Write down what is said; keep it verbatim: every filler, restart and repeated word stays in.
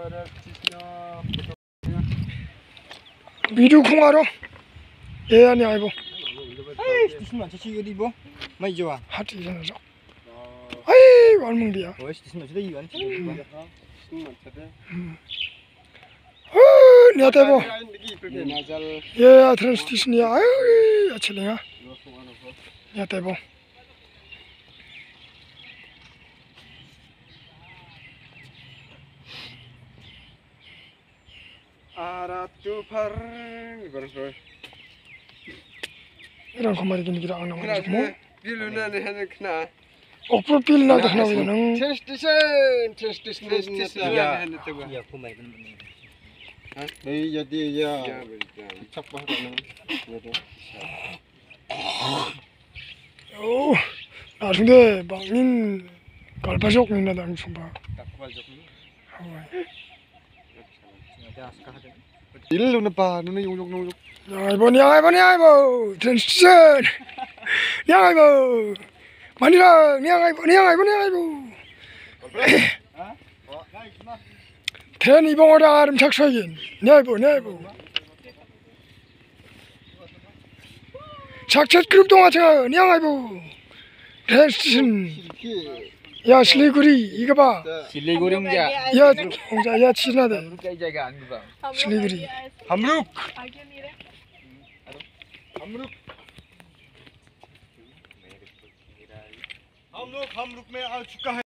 वीडियो खुंगारो ये आने आइबो Ay, station man, cici yodi bo. Mai jawa. हाथी जाना जाओ आई वाल मंग दिया Oh, station man, sudah iwan. ओ न्याते बो ये आथर स्टेशन या आई अच्छे लेगा न्याते बो Aratu par berfer. 이런 거 말이 좀 기라 안 나오는 거 뭐? Biluna ne hene kna. 옥불 빌 나도 하나 보이는 Station, station, station ya hene tego. Ya, kumai kan. Hei jadi ya. Cak bah kan. 오 나중에 방인 갈바족 민나 당 좀 봐. Tak kubal jok ni. Ada askah ada. Ilu ne pa, nu yung yung yung. 야 이번 야 이번 야 이번 텐션 야 이번 마니라 야 이번 야 이번 야 이번 ten 이번 오라 아름 착수하긴 야 이번 야 이번 작첫 그룹 동화 제가 야 이번 텐션 야 실리구리 이거 봐 Siliguri enggak? 야 홍자 야 치나다 Kayak jagaan juga. 실리구리 Hamruk. Hamruk. हम लोग हम लोग में आ चुका है।